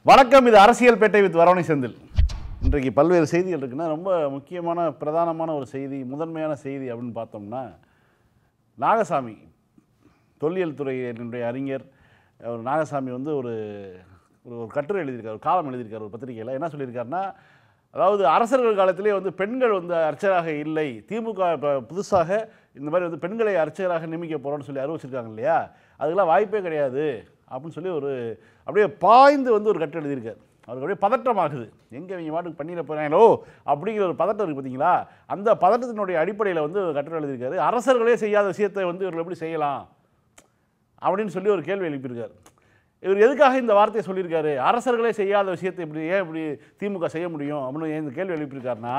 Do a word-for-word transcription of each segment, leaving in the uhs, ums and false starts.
வணக்கம், இது அரசியல் பேட்டை வித் வரவணை செந்தில். இன்றைக்கு பல்வேறு செய்திகள் இருக்குன்னா, ரொம்ப முக்கியமான பிரதானமான ஒரு செய்தி, முதன்மையான செய்தி அப்படின்னு பார்த்தோம்னா, நாகசாமி தொல்லியல் துறையினுடைய அறிஞர் ஒரு நாகசாமி வந்து ஒரு ஒரு கட்டுரை எழுதியிருக்கார், ஒரு காலம் எழுதியிருக்கார் ஒரு பத்திரிகையில். என்ன சொல்லியிருக்காருன்னா, அதாவது அரசர்கள் காலத்திலே வந்து பெண்கள் வந்து அர்ச்சகராக இல்லை, திமுக இப்போ புதுசாக இந்த மாதிரி வந்து பெண்களை அர்ச்சகராக நியமிக்க போகிறோன்னு சொல்லி அறிவிச்சிருக்காங்க இல்லையா, அதுக்கெல்லாம் வாய்ப்பே கிடையாது அப்படின்னு சொல்லி ஒரு அப்படியே பாய்ந்து வந்து ஒரு கட்டுரை எழுதியிருக்கார். அவருக்கு அப்படியே பதற்றமாகுது, எங்கே இவங்க வாட்டுக்கு பண்ணிட போகிறாங்களோ அப்படிங்கிற ஒரு பதட்டம் இருக்குது பார்த்தீங்களா. அந்த பதட்டத்தினுடைய அடிப்படையில் வந்து ஒரு கட்டுரை எழுதியிருக்காரு. அரசர்களே செய்யாத விஷயத்தை வந்து இவர்கள் எப்படி செய்யலாம் அப்படின்னு சொல்லி ஒரு கேள்வி எழுப்பியிருக்காரு. இவர் எதுக்காக இந்த வார்த்தையை சொல்லியிருக்காரு, அரசர்களே செய்யாத விஷயத்தை இப்படி ஏன் இப்படி திமுக செய்ய முடியும் அப்படின்னு இந்த கேள்வி எழுப்பியிருக்காருன்னா,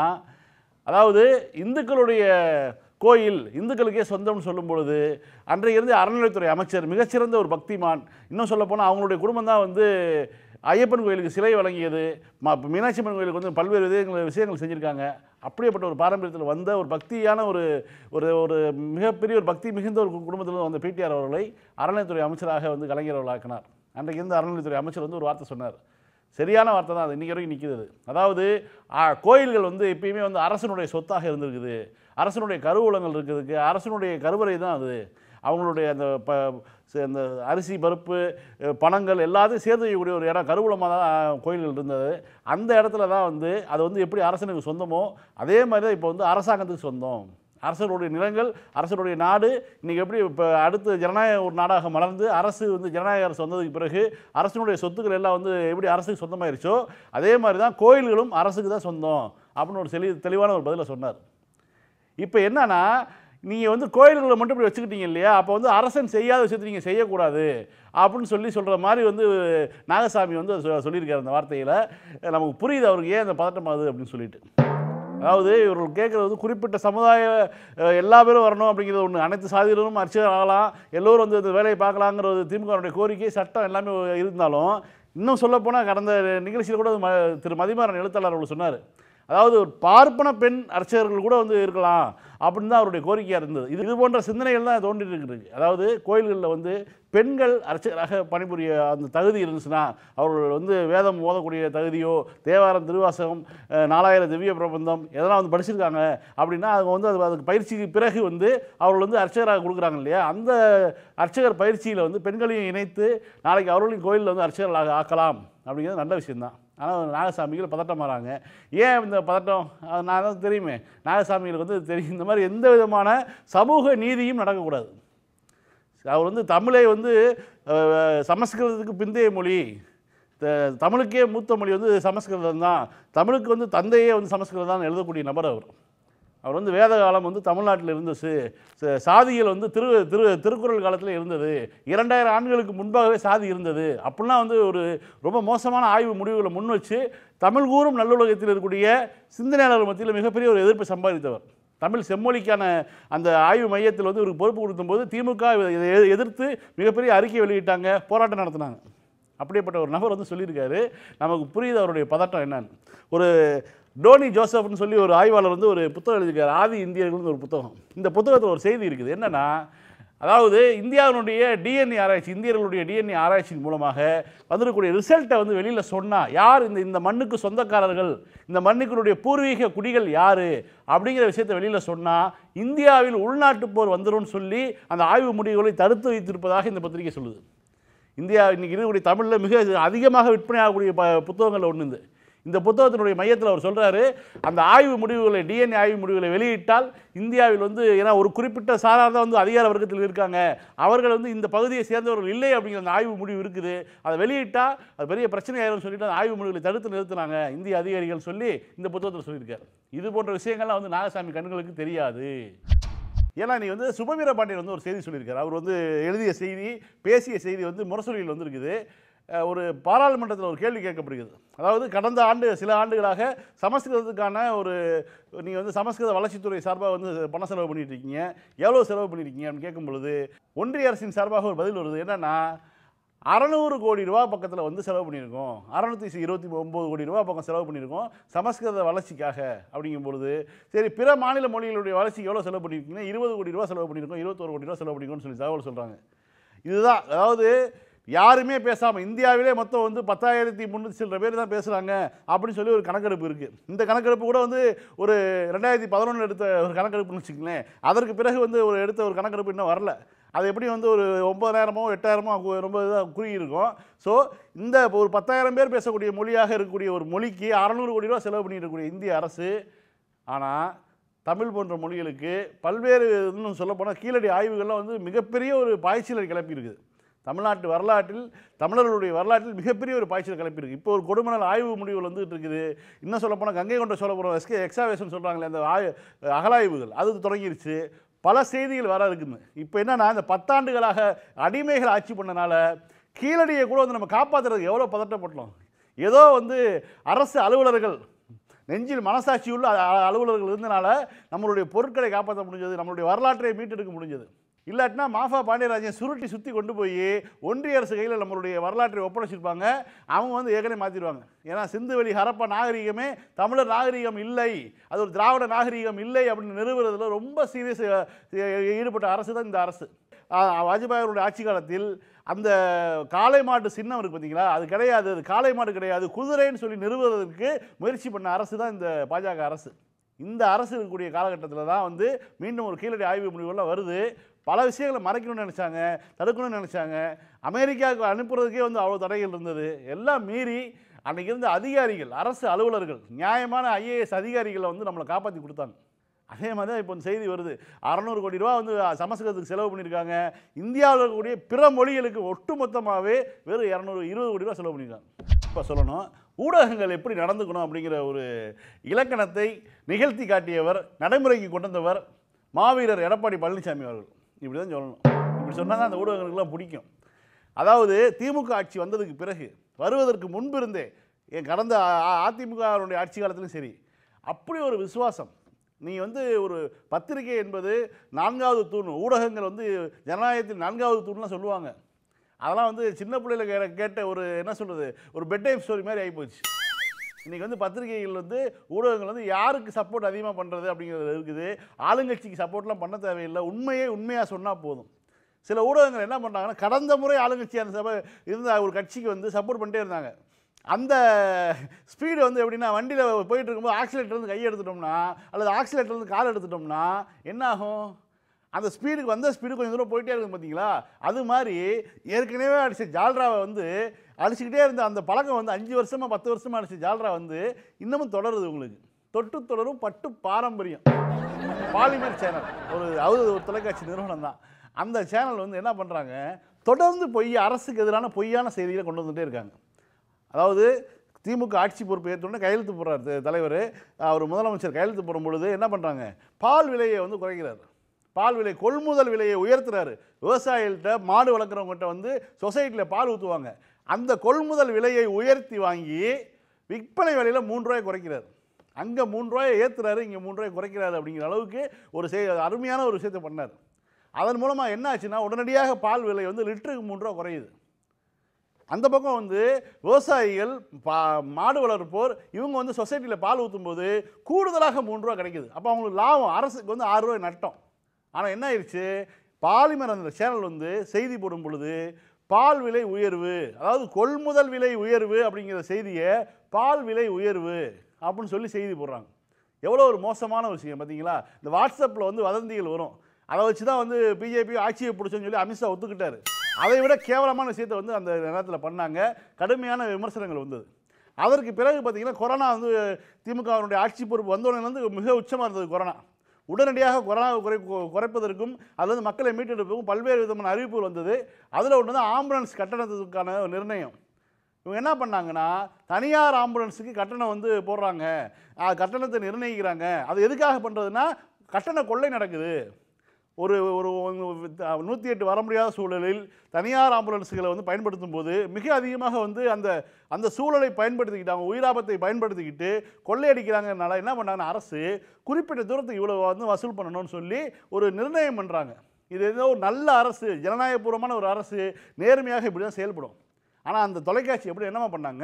அதாவது இந்துக்களுடைய கோயில் இந்துக்களுக்கே சொந்தம்னு சொல்லும் பொழுது அன்றைய இருந்து அறநிலைத்துறை அமைச்சர் மிகச்சிறந்த ஒரு பக்திமான், இன்னும் சொல்லப்போனால் அவங்களுடைய குடும்பம் தான் வந்து ஐயப்பன் கோயிலுக்கு சிலை வழங்கியது, மீனாட்சி அம்மன் கோயிலுக்கு வந்து பல்வேறு விதங்கள் விஷயங்கள் செஞ்சுருக்காங்க. அப்படியேப்பட்ட ஒரு பாரம்பரியத்தில் வந்த ஒரு பக்தியான ஒரு ஒரு ஒரு மிகப்பெரிய ஒரு பக்தி மிகுந்த ஒரு குடும்பத்தில் வந்த பிடிஆர் அவர்களை அறநிலைத்துறை அமைச்சராக வந்து கலைஞர்களாக்கினார். அன்றைக்கு இருந்த அறநிலைத்துறை அமைச்சர் வந்து ஒரு வார்த்தை சொன்னார், சரியான வார்த்தை தான், அது இன்றைக்கி வரைக்கும் நிற்கிறது. அதாவது கோயில்கள் வந்து எப்பயுமே வந்து அரசனுடைய சொத்தாக இருந்திருக்குது, அரசனுடைய கருவூலங்கள் இருக்கிறதுக்கு அரசனுடைய கருவறை தான் அது, அவங்களுடைய அந்த ப அந்த அரிசி பருப்பு பணங்கள் எல்லாத்தையும் சேர்த்து வைக்கக்கூடிய ஒரு இடம் கருவூலமாக தான் கோயில்கள் இருந்தது. அந்த இடத்துல தான் வந்து அது வந்து எப்படி அரசனுக்கு சொந்தமோ அதே மாதிரி தான் இப்போ வந்து அரசாங்கத்துக்கு சொந்தம். அரசருடைய நிலங்கள், அரசருடைய நாடு இன்றைக்கி எப்படி இப்போ அடுத்து ஜனநாயக ஒரு நாடாக மலர்ந்து அரசு வந்து ஜனநாயக அரசு வந்ததுக்கு பிறகு அரசனுடைய சொத்துக்கள் எல்லாம் வந்து எப்படி அரசுக்கு சொந்தமாயிருச்சோ அதே மாதிரி தான் கோயில்களும் அரசுக்கு தான் சொந்தம் அப்படின்னு ஒரு தெளி தெளிவான ஒரு பதிலை சொன்னார். இப்போ என்னன்னா, நீங்கள் வந்து கோயில்களை மட்டும் இப்படி வச்சுக்கிட்டீங்க இல்லையா, அப்போ வந்து அரசன் செய்யாத விஷயத்தை நீங்கள் செய்யக்கூடாது அப்படின்னு சொல்லி சொல்கிற மாதிரி வந்து நாகசாமி வந்து சொல்லியிருக்காரு அந்த வார்த்தையில். நமக்கு புரியுது அவருக்கு ஏன் அந்த பதட்டம் ஆகுது அப்படின்னு சொல்லிட்டு. அதாவது இவர்கள் கேட்குறது வந்து குறிப்பிட்ட சமுதாய எல்லா பேரும் வரணும் அப்படிங்கிறது ஒன்று, அனைத்து சாதியினரும் அர்ச்சகர் ஆகலாம், எல்லோரும் வந்து இந்த வேலையை பார்க்கலாங்கிறது திமுகவுடைய கோரிக்கை, சட்டம் எல்லாமே இருந்தாலும், இன்னும் சொல்லப்போனால் கடந்த நிகழ்ச்சியில் கூட திரு மதிமாறன் எழுத்தாளர் அவர்கள் சொன்னார், அதாவது ஒரு பார்ப்பன பெண் அர்ச்சகர்கள் கூட வந்து இருக்கலாம் அப்படின்னு தான் அவருடைய கோரிக்கையாக இருந்தது. இது இது போன்ற சிந்தனைகள் தான் தோன்றிட்டு இருக்குது. அதாவது கோயில்களில் வந்து பெண்கள் அர்ச்சகராக பணிபுரிய அந்த தகுதி இருந்துச்சுன்னா, அவர்கள் வந்து வேதம் ஓதக்கூடிய தகுதியோ தேவாரம் திருவாசகம் நாலாயிரம் திவ்ய பிரபந்தம் எதெல்லாம் வந்து படிச்சிருக்காங்க அப்படின்னா அவங்க வந்து அது அதுக்கு பயிற்சிக்கு பிறகு வந்து அவர்கள் வந்து அர்ச்சகராக கொடுக்குறாங்க இல்லையா, அந்த அர்ச்சகர் பயிற்சியில் வந்து பெண்களையும் இணைத்து நாளைக்கு அவர்களையும் கோயிலில் வந்து அர்ச்சகர்களாக ஆக்கலாம் அப்படிங்கிறது நல்ல விஷயம்தான். ஆனால் நாகசாமிகள் பதட்டம் மாறாங்க. ஏன் இந்த பதட்டம், நான் தான் தெரியுமே, நாகசாமிகளுக்கு வந்து தெரியும் இந்த மாதிரி எந்த விதமான சமூக நீதியும் நடக்கக்கூடாது. அவர் வந்து தமிழை வந்து சமஸ்கிருதத்துக்கு பிந்தைய மொழி, தமிழுக்கே மூத்த மொழி வந்து சமஸ்கிருதம் தான், தமிழுக்கு வந்து தந்தையே வந்து சமஸ்கிருதம் தான் எழுதக்கூடிய நபர் அவர். அவர் வந்து வேத காலம் வந்து தமிழ்நாட்டில் இருந்துச்சு, சாதிகள் வந்து திரு திரு திருக்குறள் காலத்தில் இருந்தது, இரண்டாயிரம் ஆண்டுகளுக்கு முன்பாகவே சாதி இருந்தது அப்படிலாம் வந்து ஒரு ரொம்ப மோசமான ஆய்வு முடிவுகளை முன் வச்சு தமிழ் கூறும் நல்லுலகத்தில் இருக்கக்கூடிய சிந்தனையாளர்கள் மத்தியில் மிகப்பெரிய ஒரு எதிர்ப்பை சம்பாதித்தவர். தமிழ் செம்மொழிக்கான அந்த ஆய்வு மையத்தில் வந்து ஒரு பொறுப்பு கொடுக்கும்போது திமுக இதை எதிர்த்து மிகப்பெரிய அறிக்கை வெளியிட்டாங்க, போராட்டம் நடத்தினாங்க. அப்படிப்பட்ட ஒரு நபர் வந்து சொல்லியிருக்காரு, நமக்கு புரியுது அவருடைய பதட்டம் என்னன்னு. ஒரு டோனி ஜோசப்னு சொல்லி ஒரு ஆய்வாளர் வந்து ஒரு புத்தகம் எழுதியிருக்காரு, ஆதி இந்தியர்கள்னு ஒரு புத்தகம். இந்த புத்தகத்தில் ஒரு செய்தி இருக்குது என்னென்னா, அதாவது இந்தியாவினுடைய டிஎன்ஏ ஆராய்ச்சி, இந்தியர்களுடைய டிஎன்ஏ ஆராய்ச்சியின் மூலமாக வந்துருக்கக்கூடிய ரிசல்ட்டை வந்து வெளியில் சொன்னால் யார் இந்த இந்த மண்ணுக்கு சொந்தக்காரர்கள், இந்த மண்ணுக்குடைய பூர்வீக குடிகள் யார் அப்படிங்கிற விஷயத்தை வெளியில் சொன்னால் இந்தியாவில் உள்நாட்டு போர் வந்துடும் சொல்லி அந்த ஆய்வு முடிவுகளை தடுத்து வைத்திருப்பதாக இந்த பத்திரிகை சொல்லுது. இந்தியா இன்றைக்கி இருக்கக்கூடிய தமிழில் மிக அதிகமாக விற்பனை ஆகக்கூடிய ப புத்தகங்கள் ஒன்று இந்த இந்த புத்தகத்தினுடைய மையத்தில் அவர் சொல்கிறாரு, அந்த ஆய்வு முடிவுகளை டிஎன்ஏ ஆய்வு முடிவுகளை வெளியிட்டால் இந்தியாவில் வந்து ஏன்னா ஒரு குறிப்பிட்ட சாரார் தான் வந்து அதிகார வர்க்கத்தில் இருக்காங்க, அவர்கள் வந்து இந்த பகுதியை சேர்ந்தவர்கள் இல்லை அப்படிங்கிற அந்த ஆய்வு முடிவு இருக்குது, அதை வெளியிட்டால் அது பெரிய பிரச்சனை ஆயிரும் சொல்லிட்டு அந்த ஆய்வு முடிவுகளை தடுத்து நிறுத்தினாங்க இந்திய அதிகாரிகள் சொல்லி இந்த புத்தகத்தில் சொல்லியிருக்காரு. இது போன்ற விஷயங்கள்லாம் வந்து நாகசாமி கண்களுக்கு தெரியாது. ஏன்னா நீ வந்து சுபவீர பாண்டியன் வந்து ஒரு செய்தி சொல்லியிருக்காரு, அவர் வந்து எழுதிய செய்தி பேசிய செய்தி வந்து முரசொலியில் வந்து இருக்குது. ஒரு பாராளுமன்றத்தில் ஒரு கேள்வி கேட்கப்படுகிறது, அதாவது கடந்த ஆண்டு சில ஆண்டுகளாக சமஸ்கிருதத்துக்கான ஒரு நீங்கள் வந்து சமஸ்கிருத வளர்ச்சித்துறை சார்பாக வந்து பணம் செலவு பண்ணிட்டு இருக்கீங்க, எவ்வளோ செலவு பண்ணியிருக்கீங்க அப்படின்னு கேட்கும் பொழுது ஒன்றிய அரசின் சார்பாக ஒரு பதில் வருது, என்னென்னா அறநூறு கோடி ரூபா பக்கத்தில் வந்து செலவு பண்ணியிருக்கோம், அறநூற்றி இருபத்தி ஒம்பது கோடி ரூபா பக்கம் செலவு பண்ணியிருக்கோம் சமஸ்கிருத வளர்ச்சிக்காக. அப்படிங்கும் பொழுது சரி பிற மாநில மொழிகளுடைய வளர்ச்சிக்கு எவ்வளோ செலவு பண்ணியிருக்கீங்கன்னா இருபது கோடி ரூபா செலவு பண்ணியிருக்கோம், இருபத்தொரு கோடி ரூபா செலவு பண்ணியிருக்கோம்னு சொல்லி தகவல் சொல்கிறாங்க. இதுதான், அதாவது யாருமே பேசாமல் இந்தியாவிலே மொத்தம் வந்து பத்தாயிரத்தி முந்நூற்றி சில பேர் தான் பேசுகிறாங்க அப்படின்னு சொல்லி ஒரு கணக்கெடுப்பு இருக்குது. இந்த கணக்கெடுப்பு கூட வந்து ஒரு ரெண்டாயிரத்தி பதினொன்று எடுத்த ஒரு கணக்கெடுப்புன்னு வச்சுக்கங்களேன். அதற்கு பிறகு வந்து ஒரு எடுத்த ஒரு கணக்கெடுப்பு இன்னும் வரல. அது எப்படி வந்து ஒரு ஒன்பதாயிரமோ எட்டாயிரமோ ரொம்ப இதாக குறுகி இருக்கும். ஸோ இந்த ஒரு பத்தாயிரம் பேர் பேசக்கூடிய மொழியாக இருக்கக்கூடிய ஒரு மொழிக்கு அறநூறு கோடி ரூபா செலவு பண்ணிட்டு இருக்கக்கூடிய இந்திய அரசு, ஆனால் தமிழ் போன்ற மொழிகளுக்கு பல்வேறு இன்னும் சொல்லப்போனால் கீழடி ஆய்வுகள்லாம் வந்து மிகப்பெரிய ஒரு பாய்ச்சலை கிளப்பியிருக்குது. தமிழ்நாட்டு வரலாற்றில் தமிழர்களுடைய வரலாற்றில் மிகப்பெரிய ஒரு பாய்ச்சல் கிளப்பியிருக்கு. இப்போ ஒரு கொடுமணல் ஆய்வு முடிவுகள் வந்துட்டு இருக்குது. இன்னும் சொல்லப்போனால் கங்கை கொண்ட சோழபுரம் எஸ்கே எக்ஸாவேஷன் சொல்கிறாங்களே அந்த ஆய் அகலாய்வுகள் அது தொடங்கிருச்சு. பல செய்திகள் வர இருக்குன்னு. இப்போ என்னன்னா இந்த பத்தாண்டுகளாக அடிமைகள் ஆட்சி பண்ணனால கீழடியை கூட வந்து நம்ம காப்பாற்றுறதுக்கு எவ்வளோ பதட்டப்பட்டோம். ஏதோ வந்து அரசு அலுவலர்கள் நெஞ்சில் மனசாட்சி உள்ள அலுவலர்கள் இருந்தனால நம்மளுடைய பொருட்களை காப்பாற்ற முடிஞ்சது, நம்மளுடைய வரலாற்றை மீட்டெடுக்க முடிஞ்சது. இல்லாட்டினா மாஃபா பாண்டியராஜன் சுருட்டி சுற்றி கொண்டு போய் ஒன்றிய அரசு கையில் நம்மளுடைய வரலாற்றை ஒப்படைச்சிருப்பாங்க. அவங்க வந்து ஏற்கனவே மாற்றிடுவாங்க. ஏன்னா சிந்துவெளி ஹரப்பா நாகரிகமே தமிழர் நாகரிகம் இல்லை, அது ஒரு திராவிட நாகரிகம் இல்லை அப்படின்னு நிறுவுறதுல ரொம்ப சீரியஸ் ஈடுபட்ட அரசு தான் இந்த அரசு. வாஜ்பாய் அவருடைய ஆட்சி காலத்தில் அந்த காளை மாட்டு சின்னம் இருக்குது பார்த்தீங்களா, அது கிடையாது, அது காளை மாடு கிடையாது, குதிரைன்னு சொல்லி நிறுவுவதற்கு முயற்சி பண்ண அரசு தான் இந்த பாஜக அரசு. இந்த அரசு இருக்கக்கூடிய காலகட்டத்தில் தான் வந்து மீண்டும் ஒரு கீழடி ஆய்வு முடிவுகள்லாம் வருது. பல விஷயங்களை மறைக்கணும்னு நினச்சாங்க, தடுக்கணும்னு நினச்சாங்க. அமெரிக்காவுக்கு அனுப்புறதுக்கே வந்து அவ்வளோ தடைகள் இருந்தது. எல்லாம் மீறி அன்றைக்கி இருந்த அதிகாரிகள், அரசு அலுவலர்கள், நியாயமான ஐஏஎஸ் அதிகாரிகளை வந்து நம்மளை காப்பாற்றி கொடுத்தாங்க. அதே மாதிரி தான் இப்போ செய்தி வருது. அறநூறு கோடி ரூபா வந்து சமஸ்கிருதத்துக்கு செலவு பண்ணியிருக்காங்க. இந்தியாவில் இருக்கக்கூடிய பிற மொழிகளுக்கு ஒட்டு மொத்தமாகவே வெறும் இரநூறு இருபது கோடி ரூபா செலவு பண்ணியிருக்காங்க. இப்போ சொல்லணும், ஊடகங்கள் எப்படி நடந்துக்கணும் அப்படிங்கிற ஒரு இலக்கணத்தை நிகழ்த்தி காட்டியவர், நடைமுறைக்கு கொண்டு வந்தவர் மாவீரர் எடப்பாடி பழனிசாமி அவர்கள். இப்படி தான் சொல்லணும். இப்படி சொன்னால் தான் அந்த ஊடகங்களுக்கெல்லாம் பிடிக்கும். அதாவது திமுக ஆட்சி வந்ததுக்கு பிறகு, வருவதற்கு முன்பு இருந்தே, என் கடந்த அதிமுகவுடைய ஆட்சி காலத்திலும் சரி, அப்படி ஒரு விசுவாசம். நீ வந்து ஒரு பத்திரிகை என்பது நான்காவது தூண், ஊடகங்கள் வந்து ஜனநாயகத்தில் நான்காவது தூண்லாம் சொல்லுவாங்க. அதெல்லாம் வந்து சின்ன பிள்ளையில கே கேட்ட ஒரு என்ன சொல்கிறது, ஒரு பெட் டைம் ஸ்டோரி மாதிரி ஆகிப்போச்சு. இன்றைக்கி வந்து பத்திரிகைகள் வந்து ஊடகங்கள் வந்து யாருக்கு சப்போர்ட் அதிகமாக பண்ணுறது அப்படிங்கிறது இருக்குது. ஆளுங்கட்சிக்கு சப்போர்ட்லாம் பண்ண தேவையில்லை, உண்மையே உண்மையாக சொன்னால் போதும். சில ஊடகங்கள் என்ன பண்ணுறாங்கன்னா, கடந்த முறை ஆளுங்கட்சியான சபை இருந்த ஒரு கட்சிக்கு வந்து சப்போர்ட் பண்ணிட்டே இருந்தாங்க. அந்த ஸ்பீடு வந்து எப்படின்னா, வண்டியில் போயிட்டு இருக்கும்போது ஆக்சிலேட்டர்லேருந்து கை எடுத்துட்டோம்னா அல்லது ஆக்சிலேட்டர்லேருந்து கால் எடுத்துட்டோம்னா என்ன ஆகும், அந்த ஸ்பீடுக்கு வந்த ஸ்பீடு கொஞ்சம் தூரம் போயிட்டே இருக்கும் பார்த்தீங்களா. அது மாதிரி ஏற்கனவே அடித்த ஜால்ராவை வந்து அடிச்சுக்கிட்டே இருந்த அந்த பழக்கம் வந்து அஞ்சு வருஷமாக பத்து வருஷமாக அடித்த ஜால்ரா வந்து இன்னமும் தொடருது. உங்களுக்கு தொட்டு தொடரும் பட்டு பாரம்பரியம் பாலிமர் சேனல் ஒரு அது ஒரு தொலைக்காட்சி நிறுவனம் தான். அந்த சேனல் வந்து என்ன பண்ணுறாங்க, தொடர்ந்து பொய், அரசுக்கு எதிரான பொய்யான செய்திகளை கொண்டு வந்துகிட்டே இருக்காங்க. அதாவது திமுக ஆட்சி பொறுப்பு ஏற்றோடனே கையெழுத்து போடுறாரு தலைவர், அவர் முதலமைச்சர் கையெழுத்து போடும் பொழுது என்ன பண்ணுறாங்க, பால் விலையை வந்து குறைக்கிறார். பால் விலை கொள்முதல் விலையை உயர்த்துறாரு. விவசாயிகள்கிட்ட, மாடு வளர்க்குறவங்ககிட்ட வந்து சொசைட்டியில் பால் ஊற்றுவாங்க. அந்த கொள்முதல் விலையை உயர்த்தி வாங்கி விற்பனை விலையில் மூன்று ரூபாய் குறைக்கிறார். அங்கே மூன்று ரூபாயை ஏற்றுறாரு, இங்கே மூன்று ரூபாய் குறைக்கிறாரு. அப்படிங்கிற அளவுக்கு ஒரு செய் அருமையான ஒரு விஷயத்தை பண்ணார். அதன் மூலமாக என்ன ஆச்சுன்னா, உடனடியாக பால் விலை வந்து லிட்டருக்கு மூன்று ரூபா குறையுது. அந்த பக்கம் வந்து விவசாயிகள், பா மாடு வளர்ப்போர் இவங்க வந்து சொசைட்டியில் பால் ஊற்றும்போது கூடுதலாக மூன்று ரூபா கிடைக்குது. அப்போ அவங்களுக்கு லாபம், அரசுக்கு வந்து ஆறு ரூபாய் நட்டம். ஆனால் என்ன ஆயிடுச்சு, பாலிமர் அந்த சேனல் வந்து செய்தி போடும் பொழுது பால் விலை உயர்வு, அதாவது கொள்முதல் விலை உயர்வு அப்படிங்கிற செய்தியை பால் விலை உயர்வு அப்படின்னு சொல்லி செய்தி போடுறாங்க. எவ்வளோ ஒரு மோசமான விஷயம் பார்த்தீங்களா. இந்த வாட்ஸ்அப்பில் வந்து வதந்திகள் வரும், அதை வச்சு தான் வந்து பிஜேபி ஆட்சியை பிடிச்சோன்னு சொல்லி அமித்ஷா ஒத்துக்கிட்டார். அதை விட கேவலமான விஷயத்தை வந்து அந்த நேரத்தில் பண்ணாங்க. கடுமையான விமர்சனங்கள் வந்தது. அதற்கு பிறகு பார்த்தீங்கன்னா கொரோனா வந்து திமுகவினுடைய ஆட்சி பொறுப்பு வந்தோடனே வந்து மிக உச்சமாக இருந்தது கொரோனா. உடனடியாக கொரோனாவை குறை குறைப்பதற்கும் அல்லது மக்களை மீட்டெடுப்பதற்கும் பல்வேறு விதமான அறிவிப்புகள் வந்தது. அதில் ஒன்று தான் ஆம்புலன்ஸ் கட்டணத்துக்கான நிர்ணயம். இவங்க என்ன பண்ணாங்கன்னா, தனியார் ஆம்புலன்ஸுக்கு கட்டணம் வந்து போடுறாங்க, கட்டணத்தை நிர்ணயிக்கிறாங்க. அது எதுக்காக பண்ணுறதுன்னா, கட்டண கொள்ளை நடக்குது. ஒரு ஒரு நூற்றி எட்டு வர முடியாத சூழலில் தனியார் ஆம்புலன்ஸுகளை வந்து பயன்படுத்தும் போது மிக அதிகமாக வந்து அந்த அந்த சூழலை பயன்படுத்திக்கிட்டாங்க, உயிராபத்தை பயன்படுத்திக்கிட்டு கொள்ளையடிக்கிறாங்கனால என்ன பண்ணாங்கன்னா, அரசு குறிப்பிட்ட தூரத்துக்கு இவ்வளோ வந்து வசூல் பண்ணணும்னு சொல்லி ஒரு நிர்ணயம் பண்ணுறாங்க. இது ஏதோ ஒரு நல்ல அரசு, ஜனநாயகபூர்வமான ஒரு அரசு நேர்மையாக இப்படி தான் செயல்படும். ஆனால் அந்த தொலைக்காட்சி எப்படி என்னமா பண்ணாங்க,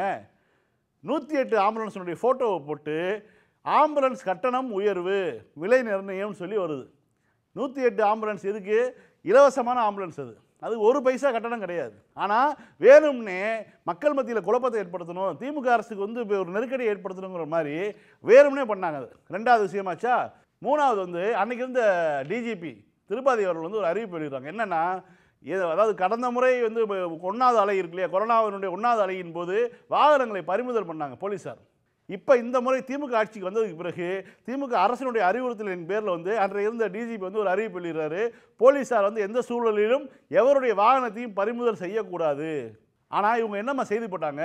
நூற்றி எட்டு ஆம்புலன்ஸுடைய ஃபோட்டோவை போட்டு ஆம்புலன்ஸ் கட்டணம் உயர்வு விலை நிர்ணயம்னு சொல்லி வருது. நூற்றி எட்டு ஆம்புலன்ஸ் எதுக்கு, இலவசமான ஆம்புலன்ஸ் அது. அது ஒரு பைசா கட்டணம் கிடையாது. ஆனால் வேணும்னே மக்கள் மத்தியில் குழப்பத்தை ஏற்படுத்தணும், திமுக அரசுக்கு வந்து இப்போ ஒரு நெருக்கடியை ஏற்படுத்தணுங்கிற மாதிரி வேணும்னே பண்ணாங்க. அது ரெண்டாவது விஷயமாச்சா. மூணாவது வந்து அன்னைக்கு இருந்த டிஜிபி திருப்பதி அவர்கள் வந்து ஒரு அறிவிப்பு வெளியிடுறாங்க. என்னென்னா, அதாவது கடந்த முறை வந்து ஒன்றாவது அலை இருக்கு இல்லையா, கொரோனாவினுடைய ஒன்றாவது அலையின் போது வாகனங்களை பறிமுதல் பண்ணாங்க போலீஸார். இப்போ இந்த முறை திமுக ஆட்சிக்கு வந்ததுக்கு பிறகு திமுக அரசினுடைய அறிவுறுத்தலின் பேரில் வந்து அன்றைய இருந்த டிஜிபி வந்து ஒரு அறிவிப்பு வெளியிடுறாரு. போலீஸார் வந்து எந்த சூழலிலும் எவருடைய வாகனத்தையும் பறிமுதல் செய்யக்கூடாது. ஆனால் இவங்க என்னம்மா செய்தி போட்டாங்க,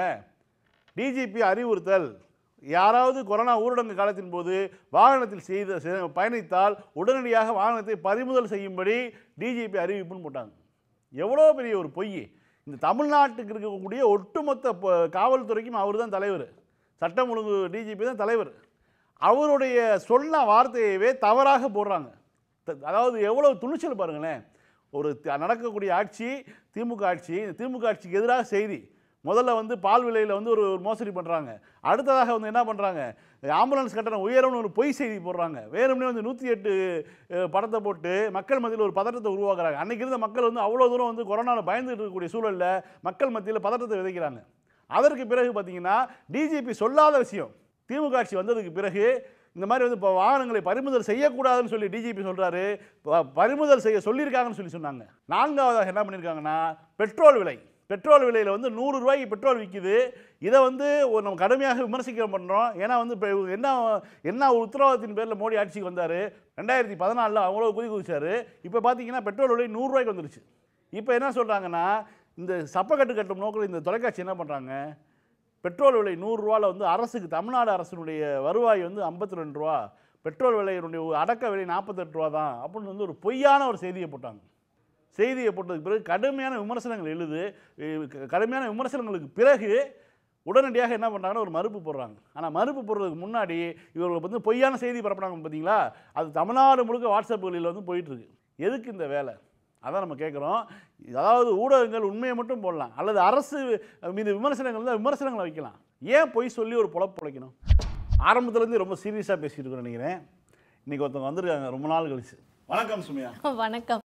டிஜிபி அறிவுறுத்தல், யாராவது கொரோனா ஊரடங்கு காலத்தின் போது வாகனத்தில் செய்த பயணித்தால் உடனடியாக வாகனத்தை பறிமுதல் செய்யும்படி டிஜிபி அறிவிப்புன்னு போட்டாங்க. எவ்வளோ பெரிய ஒரு பொய்! இந்த தமிழ்நாட்டுக்கு இருக்கக்கூடிய ஒட்டுமொத்த காவல்துறைக்கும் அவர் தான் தலைவர், சட்டம் ஒழுங்கு டிஜிபி தான் தலைவர். அவருடைய சொன்ன வார்த்தையவே தவறாக போடுறாங்க. அதாவது எவ்வளோ துணிச்சல் பாருங்களேன். ஒரு நடக்கக்கூடிய ஆட்சி திமுக ஆட்சி, திமுக ஆட்சிக்கு எதிராக செய்தி. முதல்ல வந்து பால் விலையில் வந்து ஒரு மோசடி பண்ணுறாங்க. அடுத்ததாக வந்து என்ன பண்ணுறாங்க, ஆம்புலன்ஸ் கட்டணம் உயரும்னு ஒரு பொய் செய்தி போடுறாங்க. வேணும்னே வந்து நூற்றி எட்டு படத்தை போட்டு மக்கள் மத்தியில் ஒரு பதட்டத்தை உருவாக்குறாங்க. அன்றைக்கி இருந்த மக்கள் வந்து அவ்வளோ தூரம் வந்து கொரோனாவில் பயந்துட்டு இருக்கக்கூடிய சூழலில் மக்கள் மத்தியில் பதட்டத்தை விதைக்கிறாங்க. அதற்கு பிறகு பார்த்தீங்கன்னா டிஜிபி சொல்லாத விஷயம், திமுக ஆட்சி வந்ததுக்கு பிறகு இந்த மாதிரி வந்து இப்போ வாகனங்களை பறிமுதல் செய்யக்கூடாதுன்னு சொல்லி டிஜிபி சொல்கிறாரு, பறிமுதல் செய்ய சொல்லியிருக்காங்கன்னு சொல்லி சொன்னாங்க. நான்காவதாக என்ன பண்ணியிருக்காங்கன்னா, பெட்ரோல் விலை பெட்ரோல் விலையில் வந்து நூறு ரூபாய்க்கு பெட்ரோல் விற்கிது. இதை வந்து நம்ம கடுமையாக விமர்சிக்க பண்ணுறோம். ஏன்னா வந்து இப்போ என்ன என்ன ஒரு உத்தரவாதத்தின் பேரில் மோடி ஆட்சிக்கு வந்தார். ரெண்டாயிரத்தி பதினாலில் அவ்வளோ குதி குதிச்சார். இப்போ பார்த்தீங்கன்னா பெட்ரோல் விலை நூறுரூவாய்க்கு வந்துருச்சு. இப்போ என்ன சொல்கிறாங்கன்னா, இந்த சப்பக்கட்டு கட்டும் நோக்கில் இந்த தொலைக்காட்சி என்ன பண்ணுறாங்க, பெட்ரோல் விலை நூறுரூவாவில் வந்து அரசுக்கு தமிழ்நாடு அரசினுடைய வருவாய் வந்து ஐம்பத்தி ரெண்டு ரூபா, பெட்ரோல் விலையினுடைய அடக்க விலை நாற்பத்தெட்டு ரூபா தான் அப்படின்னு வந்து ஒரு பொய்யான ஒரு செய்தியை போட்டாங்க. செய்தியை போட்டதுக்கு பிறகு கடுமையான விமர்சனங்கள் எழுது. கடுமையான விமர்சனங்களுக்கு பிறகு உடனடியாக என்ன பண்ணுறாங்கன்னா ஒரு மறுப்பு போடுறாங்க. ஆனால் மறுப்பு போடுறதுக்கு முன்னாடி இவர்கள் வந்து பொய்யான செய்தி பரப்புறாங்க பார்த்தீங்களா, அது தமிழ்நாடு முழுக்க வாட்ஸ்அப்புகளில் வந்து போயிட்டுருக்கு. எதுக்கு இந்த வேலை, அதான் நம்ம கேட்குறோம். அதாவது ஊடகங்கள் உண்மையை மட்டும் போடலாம், அல்லது அரசு மீது விமர்சனங்கள் தான் விமர்சனங்களை வைக்கலாம். ஏன் பொய் சொல்லி ஒரு பொழப்பு பிழைக்கணும்? ஆரம்பத்துலேருந்து ரொம்ப சீரியஸாக பேசிட்டு இருக்கேன் நினைக்கிறேன். இன்றைக்கி ஒருத்தவங்க வந்திருக்காங்க ரொம்ப நாள் கழிச்சு. வணக்கம் சுமையா. வணக்கம்.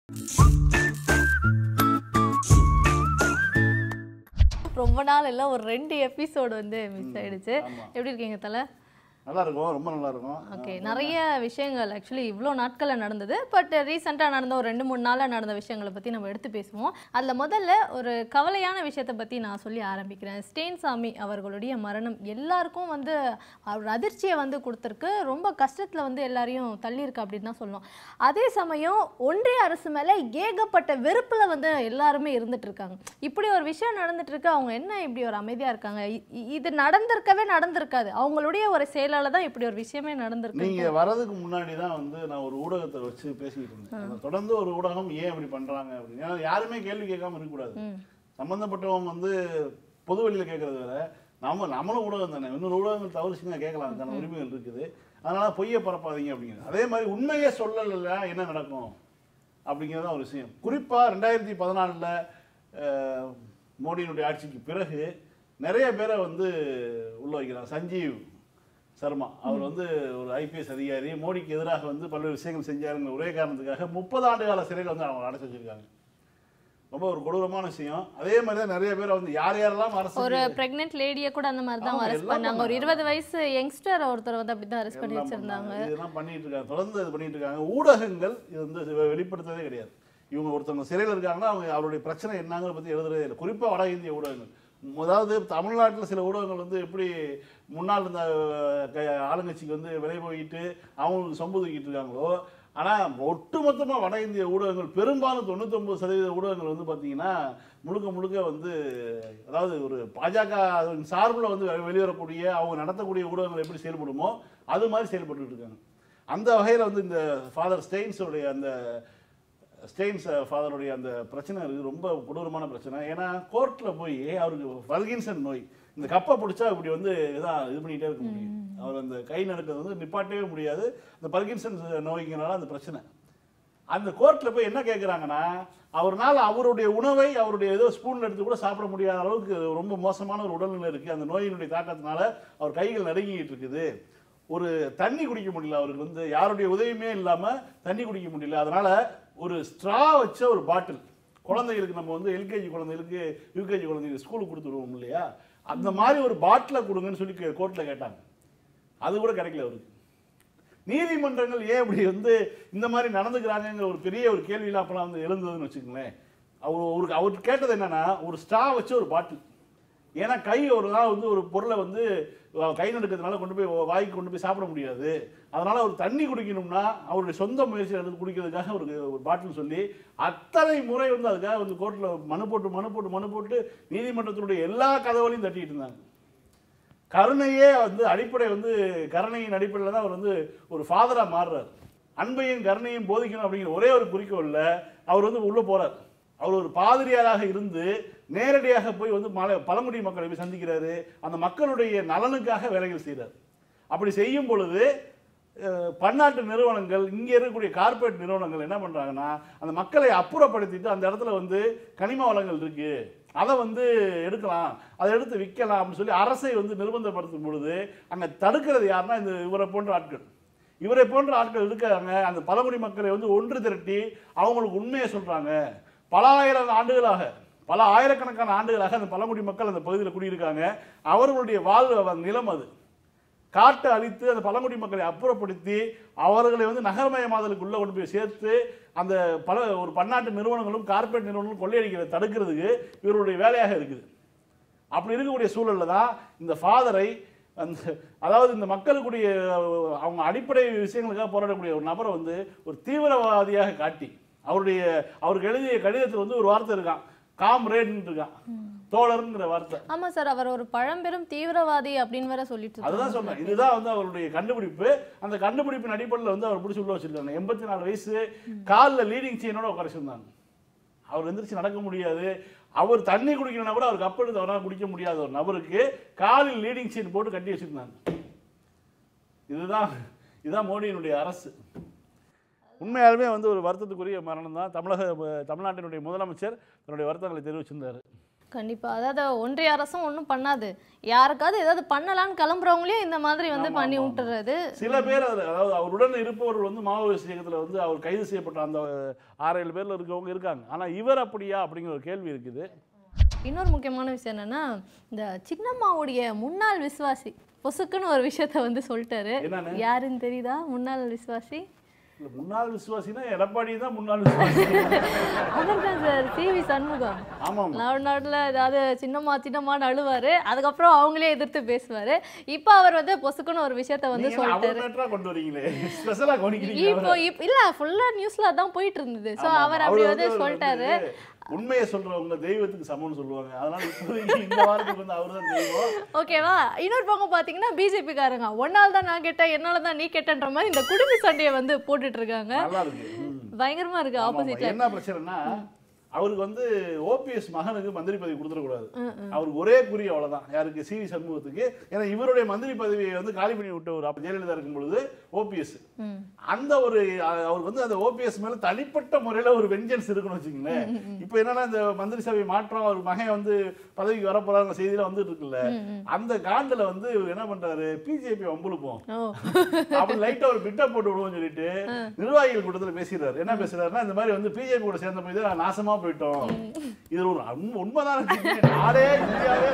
ரொம்ப நாள் இல்லை, ஒரு ரெண்டு எபிசோடு வந்து மிஸ் ஆயிடுச்சு. எப்படி இருக்கீங்க தலை? நல்லா இருக்கும், ரொம்ப நல்லா இருக்கும். ஓகே, நிறைய விஷயங்கள் ஆக்சுவலி இவ்வளோ நாட்களில் நடந்தது. பட் ரீசெண்டாக நடந்த ஒரு ரெண்டு மூணு நாளில் நடந்த விஷயங்களை பற்றி நம்ம எடுத்து பேசுவோம். அதில் முதல்ல ஒரு கவலையான விஷயத்தை பற்றி நான் சொல்லி ஆரம்பிக்கிறேன். ஸ்டேன்சாமி அவர்களுடைய மரணம் எல்லாருக்கும் வந்து அவர் அதிர்ச்சியை வந்து கொடுத்துருக்கு, ரொம்ப கஷ்டத்தில் வந்து எல்லாரையும் தள்ளியிருக்கு அப்படின்னு தான் சொல்லணும். அதே சமயம் ஒன்றிய அரசு மேலே ஏகப்பட்ட வெறுப்பில் வந்து எல்லாருமே இருந்துட்டு இருக்காங்க. இப்படி ஒரு விஷயம் நடந்துட்டு இருக்கு, அவங்க என்ன இப்படி ஒரு அமைதியாக இருக்காங்க? இது நடந்திருக்கவே நடந்திருக்காது, அவங்களுடைய ஒரு செயலாளர் தான் இப்படி ஒரு விஷயமே நடந்திருக்கு. நீங்க வரதுக்கு முன்னாடி தான் வந்து நான் ஒரு ஊடகத்தை வச்சு பேசிக்கிட்டு இருந்தேன். தொடர்ந்து ஒரு ஊடகம் ஏன் இப்படி பண்றாங்க அப்படின்னு யாருமே கேள்வி கேட்காம இருக்கக்கூடாது. சம்பந்தப்பட்டவங்க வந்து பொது வெளியில கேட்கறது வேற, நம்ம நம்மளும் ஊடகம் தானே, இன்னொரு ஊடகங்கள் தவறு செஞ்சா கேட்கலாம், அதுக்கான உரிமைகள் இருக்குது. அதனால பொய்யை பரப்பாதீங்க அப்படிங்கிறது. அதே மாதிரி உண்மையே சொல்லல என்ன நடக்கும் அப்படிங்கிறதான் ஒரு விஷயம். குறிப்பா ரெண்டாயிரத்தி பதினாலுல மோடியினுடைய ஆட்சிக்கு பிறகு நிறைய பேரை வந்து உள்ள வைக்கிறாங்க. சஞ்சீவ் சர்மா அவர் வந்து ஒரு ஐபிஎஸ் அதிகாரி, மோடிக்கு எதிராக வந்து பல்வேறு விஷயங்கள் செஞ்சாருங்கிற ஒரே காரணத்துக்காக முப்பது ஆண்டு கால சிறையில் வந்து அவங்க அடைச்சி வச்சிருக்காங்க. ரொம்ப ஒரு கொடூரமான விஷயம். அதே மாதிரி தான் நிறைய பேர் வந்து யார் யாரெல்லாம் அரசு, ஒரு பிரெக்னென்ட் லேடியை கூட அந்த மாதிரி தான் அரெஸ்ட் பண்ணாங்க. ஒரு இருபது வயசு யங்ஸ்டர் ஒருத்தர் வந்து அப்படி தான் அரெஸ்ட் பண்ணி வச்சிருந்தாங்க. இதெல்லாம் பண்ணிட்டு இருக்காங்க, தொடர்ந்து இது பண்ணிட்டு இருக்காங்க. ஊடகங்கள் இது வந்து வெளிப்படுத்தவே கிடையாது. இவங்க ஒருத்தவங்க சிறையில் இருக்காங்கன்னா அவங்க அவருடைய பிரச்சனை என்னங்கிறத பற்றி எழுதுறதே இல்லை. குறிப்பாக வட இந்திய ஊடகங்கள், அதாவது தமிழ்நாட்டில் சில ஊடகங்கள் வந்து எப்படி முன்னாள் இந்த ஆளுங்கட்சிக்கு வந்து விலை போயிட்டு அவங்களுக்கு சொம்பு தூக்கிட்டு இருக்காங்களோ, ஆனால் ஒட்டுமொத்தமாக வட இந்திய ஊடகங்கள் பெரும்பாலும் தொண்ணூத்தொம்பது சதவீத ஊடகங்கள் வந்து பார்த்தீங்கன்னா முழுக்க முழுக்க வந்து, அதாவது ஒரு பாஜக சார்பில் வந்து வெளிவரக்கூடிய அவங்க நடத்தக்கூடிய ஊடகங்கள் எப்படி செயல்படுமோ அது மாதிரி செயல்பட்டு இருக்காங்க. அந்த வகையில் வந்து இந்த ஃபாதர் ஸ்டெயின்ஸோடைய அந்த ஸ்டெயின்ஸ் ஃபாதருடைய அந்த பிரச்சனை இருக்குது, ரொம்ப கொடூரமான பிரச்சனை. ஏன்னா கோர்ட்டில் போய் அவருக்கு பர்கின்சன் நோய், இந்த கப்பை பிடிச்சா இப்படி வந்து இதான் இது பண்ணிகிட்டே இருக்க முடியும், அவர் அந்த கை நடக்கிறது வந்து நிப்பாட்டவே முடியாது, இந்த பர்கின்சன் நோய்ங்கனால அந்த பிரச்சனை. அந்த கோர்ட்டில் போய் என்ன கேட்குறாங்கன்னா, அவர்னால் அவருடைய உணவை அவருடைய ஏதோ ஸ்பூன் எடுத்து கூட சாப்பிட முடியாத அளவுக்கு ரொம்ப மோசமான ஒரு உடல்நிலை இருக்குது, அந்த நோயினுடைய தாக்கத்தினால அவர் கைகள் நடுங்கிட்டு இருக்குது, ஒரு தண்ணி குடிக்க முடியல, அவருக்கு வந்து யாருடைய உதவியுமே இல்லாமல் தண்ணி குடிக்க முடியல, அதனால் ஒரு ஸ்ட்ரா வச்ச ஒரு பாட்டில் குழந்தைகளுக்கு நம்ம வந்து எல்கேஜி குழந்தைகளுக்கு யூகேஜி குழந்தைகளுக்கு ஸ்கூலுக்கு கொடுத்துருவோம் இல்லையா, அந்த மாதிரி ஒரு பாட்டிலை கொடுங்கன்னு சொல்லி கோர்ட்டில் கேட்டாங்க. அது கூட கிடைக்கல அவருக்கு. நீதிமன்றங்கள் ஏன் இப்படி வந்து இந்த மாதிரி நடந்துக்கிறாங்கிற ஒரு பெரிய ஒரு கேள்வியில் அப்பெல்லாம் வந்து எழுந்ததுன்னு வச்சுக்கோங்களேன். அவர் அவருக்கு அவர் கேட்டது என்னன்னா, ஒரு ஸ்ட்ரா வச்சு ஒரு பாட்டில். ஏன்னா கை ஒரு நாள் வந்து ஒரு பொருளை வந்து கை நடுக்கிறதுனால கொண்டு போய் வாய்க்கு கொண்டு போய் சாப்பிட முடியாது. அதனால ஒரு தண்ணி குடிக்கணும்னா அவருடைய சொந்த முயற்சி எடுத்து குடிக்கிறதுக்காக ஒரு ஒரு பாட்டில் சொல்லி அத்தனை முறை வந்து அதுக்காக வந்து கோர்ட்டில் மனு போட்டு மனு போட்டு மனு போட்டு நீதிமன்றத்தினுடைய எல்லா கதவுகளையும் தட்டிட்டு இருந்தாங்க. கருணையே வந்து அடிப்படை வந்து கருணையின் அடிப்படையில் தான் அவர் வந்து ஒரு ஃபாதராக மாறுறார். அன்பையும் கருணையும் போதிக்கணும் அப்படிங்கிற ஒரே ஒரு குறிக்கோளில் அவர் வந்து உள்ளே போகிறார். அவர் ஒரு பாதிரியாராக இருந்து நேரடியாக போய் வந்து மலை பழங்குடி மக்களை போய் சந்திக்கிறாரு. அந்த மக்களுடைய நலனுக்காக வேலைகள் செய்கிறார். அப்படி செய்யும் பொழுது பன்னாட்டு நிறுவனங்கள், இங்கே இருக்கக்கூடிய கார்பரேட் நிறுவனங்கள் என்ன பண்ணுறாங்கன்னா, அந்த மக்களை அப்புறப்படுத்திட்டு அந்த இடத்துல வந்து கனிம வளங்கள் இருக்குது, அதை வந்து எடுக்கலாம், அதை எடுத்து விற்கலாம் அப்படின்னு சொல்லி அரசை வந்து நிர்பந்தப்படுத்தும் பொழுது அங்கே தடுக்கிறது யாருன்னா இந்த இவரை போன்ற ஆட்கள். இவரை போன்ற ஆட்கள் இருக்காங்க. அந்த பழங்குடி மக்களை வந்து ஒன்று திரட்டி அவங்களுக்கு உண்மையை சொல்கிறாங்க. பல ஆயிரம் ஆண்டுகளாக பல ஆயிரக்கணக்கான ஆண்டுகளாக அந்த பழங்குடி மக்கள் அந்த பகுதியில் குடியிருக்காங்க. அவர்களுடைய வாழ்வு நிலம் அது. காட்டை அழித்து அந்த பழங்குடி மக்களை அப்புறப்படுத்தி அவர்களை வந்து நகரமயமாதலுக்குள்ளே கொண்டு போய் சேர்த்து அந்த பல ஒரு பன்னாட்டு நிறுவனங்களும் கார்பரேட் நிறுவனங்களும் கொள்ளையடிக்கிறத தடுக்கிறதுக்கு இவருடைய வேலையாக இருக்குது. அப்படி இருக்கக்கூடிய சூழலில் தான் இந்த ஃபாதரை அந்த அதாவது இந்த மக்களுக்குடைய அவங்க அடிப்படை விஷயங்களுக்காக போராடக்கூடிய ஒரு நபரை வந்து ஒரு தீவிரவாதியாக காட்டி அவருடைய அவருக்கு எழுதிய கடிதத்தில் வந்து ஒரு வார்த்தை இருக்கான், காம்ரேட்னு இருக்கான், தோழர்ங்கிற வார்த்தை. ஆமா சார், அவர் ஒரு பழம்பெரும் தீவிரவாதி அப்படின்னு வேற சொல்லிட்டு. அதுதான் சொன்னேன், இதுதான் வந்து அவருடைய கண்டுபிடிப்பு. அந்த கண்டுபிடிப்பின் அடிப்படையில் வந்து அவர் பிடிச்சி உள்ள வச்சிருக்காங்க. எண்பத்தி நாலு வயசு, காலில் லீடிங் செயினோட உட்காரிச்சிருந்தாங்க. அவர் எந்திரிச்சு நடக்க முடியாது. அவர் தண்ணி குடிக்கணும்னா கூட அவர் கப் எடுத்து அவரால் குடிக்க முடியாத ஒரு நபருக்கு காலில் லீடிங் செயின் போட்டு கட்டி வச்சிருந்தாங்க. இதுதான் இதுதான் மோடியினுடைய அரசு. உண்மையாலுமே வந்து ஒரு வருத்தத்துக்குரிய மரணம் தான். தமிழக தமிழ்நாட்டினுடைய முதலமைச்சர் தன்னுடைய வருத்தங்களை தெரிவிச்சிருந்தாரு. கண்டிப்பா, அதாவது ஒன்றிய அரசும் ஒன்றும் பண்ணாது, யாருக்காவது ஏதாவது பண்ணலான்னு கிளம்புறவங்களே இந்த மாதிரி வந்து பண்ணி விட்டுறது. சில பேர் அதாவது அவருடன் இருப்பவர்கள் வந்து மாவோயிஸ்ட் இயக்கத்தில் வந்து அவர் கைது செய்யப்பட்ட அந்த ஆறு ஏழு பேர்ல இருக்கவங்க இருக்காங்க. ஆனால் இவர் அப்படியா அப்படிங்கிற ஒரு கேள்வி இருக்குது. இன்னொரு முக்கியமான விஷயம் என்னன்னா, இந்த சின்னம்மாவுடைய முன்னாள் விசுவாசி பொசுக்குன்னு ஒரு விஷயத்த வந்து சொல்லிட்டாரு. யாருன்னு தெரியுதா முன்னாள் விசுவாசி? முன்னாள் விசுவாசினா எடப்பாடி தான் முன்னாள் விசுவாசி. அவர்தான் சார், சி வி சண்முகம். ஆமாம், நாடுல ஏதாவது சின்னம்மா சின்னம்மான்னு அழுவாரு, அதுக்கப்புறம் அவங்களே எதிர்த்து பேசுவாரு. இப்போ அவர் வந்து பொசுக்குன்னு ஒரு விஷயத்த வந்து சொல்லிட்டாரு. கொண்டு வரீங்களே ஸ்பெஷலா கவனிக்கிறீங்க. இப்போ இல்ல ஃபுல்லா நியூஸ்ல தான் போயிட்டு இருந்தது. சோ அவர் அப்படி வந்து சொல்லிட்டாரு. உண்மையை சொல்றவங்க தெய்வத்துக்கு சமம்னு சொல்லுவாங்க. அதனால இந்த வாரத்துக்கு வந்து அவர்தான் தெய்வம். ஓகேவா? இன்னொரு பக்கம் பாத்தீங்கன்னா பிஜேபி காரங்க ஒன்னால தான் நான் கேட்டேன், என்னால தான் நீ கேட்டன்ற மாதிரி இந்த குடும்ப சண்டையை வந்து போட்டுட்டு இருக்காங்க. நல்லா இருக்கு, பயங்கரமா இருக்கு. ஆப்போசிட்ல என்ன பிரச்சனைனா, அவருக்கு வந்து ஓபிஎஸ் மகனுக்கு மந்திரி பதவி கொடுத்துடக்கூடாது. அவருக்கு ஒரே குறி அவ்வளவுதான். யாருக்கு? சி வி சண்முகத்துக்கு. ஏன்னா இவருடைய மந்திரி பதவியை வந்து காலி பண்ணி விட்ட ஒரு அப்ப ஜெயலலிதா இருக்கும் பொழுது ஓபிஎஸ் அந்த ஒரு அவருக்கு வந்து அந்த ஓபிஎஸ் மேல தனிப்பட்ட முறையில ஒரு வெஞ்சன்ஸ் இருக்குன்னு வச்சுக்கோங்களேன். இப்ப என்னன்னா இந்த மந்திரி சபை மாற்றம், அவர் மகன் வந்து பதவிக்கு வரப்போறாங்க செய்தியில வந்துட்டு இருக்குல்ல, அந்த காண்டில் வந்து என்ன பண்றாரு, பிஜேபி வம்புழுப்போம் அப்படி லைட்டா ஒரு பிட்ட போட்டு விடுவோம்னு சொல்லிட்டு நிர்வாகிகள் கூட்டத்தில் பேசுறாரு. என்ன பேசுறாருன்னா, இந்த மாதிரி வந்து பிஜேபி கூட சேர்ந்த போது நாசமா போயிட்டோம். இது ஒரு உண்மைதான். நாடே இந்தியாவே.